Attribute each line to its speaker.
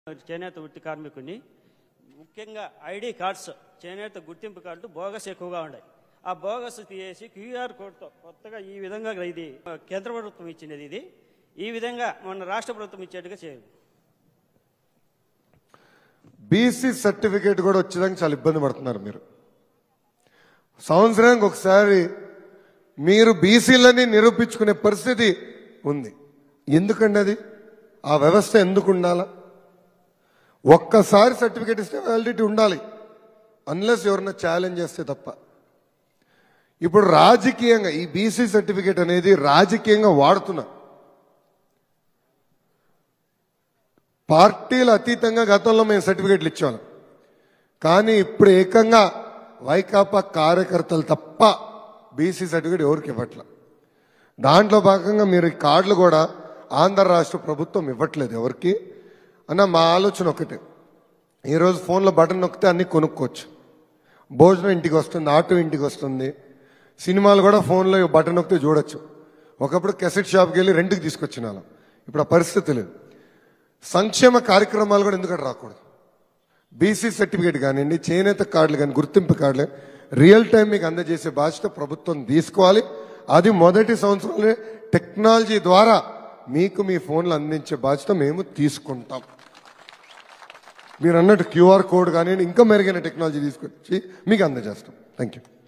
Speaker 1: చేనేత వృత్తి కార్మికుని ముఖ్యంగా ఐడి కార్డ్స్ చేనేత గుర్తింపు కార్డులు బోగస్ ఎక్కువగా ఉన్నాయి. ఆ బోగస్ తీసి క్యూఆర్ కోడ్తో కొత్తగా ఈ విధంగా ఇది కేంద్ర ప్రభుత్వం ఇచ్చినది. ఇది ఈ విధంగా మన రాష్ట్ర ప్రభుత్వం ఇచ్చేట్టుగా చేయాలి.
Speaker 2: బీసీ సర్టిఫికేట్ కూడా వచ్చేదానికి చాలా ఇబ్బంది పడుతున్నారు. మీరు సంవత్సరానికి ఒకసారి మీరు బీసీలని నిరూపించుకునే పరిస్థితి ఉంది. ఎందుకండి అది? ఆ వ్యవస్థ ఎందుకు ఉండాలా? ఒక్కసారి సర్టిఫికేట్ ఇస్తే వ్యాలిడిటీ ఉండాలి, అన్లెస్ ఎవరన్నా ఛాలెంజ్ చేస్తే తప్ప. ఇప్పుడు రాజకీయంగా ఈ బీసీ సర్టిఫికేట్ అనేది రాజకీయంగా వాడుతున్నా. పార్టీల అతీతంగా గతంలో మేము సర్టిఫికేట్లు ఇచ్చేవాళ్ళం, కానీ ఇప్పుడు ఏకంగా వైకాపా కార్యకర్తలు తప్ప బీసీ సర్టిఫికేట్ ఎవరికి ఇవ్వట్ల. దాంట్లో భాగంగా మీరు ఈ కార్డులు కూడా ఆంధ్ర రాష్ట్ర ప్రభుత్వం ఇవ్వట్లేదు ఎవరికి అన్న. మా ఆలోచన ఒకటే, ఈరోజు ఫోన్లో బటన్ నొక్కితే అన్ని కొనుక్కోవచ్చు. భోజనం ఇంటికి వస్తుంది, ఆటో ఇంటికి వస్తుంది, సినిమాలు కూడా ఫోన్లో బటన్ నొక్కితే చూడొచ్చు. ఒకప్పుడు కెసెట్ షాప్కి వెళ్ళి రెంట్కి తీసుకొచ్చిన వాళ్ళం, ఇప్పుడు ఆ పరిస్థితి లేదు. సంక్షేమ కార్యక్రమాలు కూడా ఎందుకంటే రాకూడదు. బీసీ సర్టిఫికేట్ కానివ్వండి, చేనేత కార్డులు కానీ, గుర్తింపు కార్డులు రియల్ టైం మీకు అందజేసే బాధ్యత ప్రభుత్వం తీసుకోవాలి. అది మొదటి సంవత్సరంలో టెక్నాలజీ ద్వారా మీకు మీ ఫోన్లు అందించే బాధ్యత మేము తీసుకుంటాం. మీరు అన్నట్టు క్యూఆర్ కోడ్ కానివ్వండి, ఇంకా మెరుగైన టెక్నాలజీ తీసుకొచ్చి మీకు అందజేస్తాం. Thank you.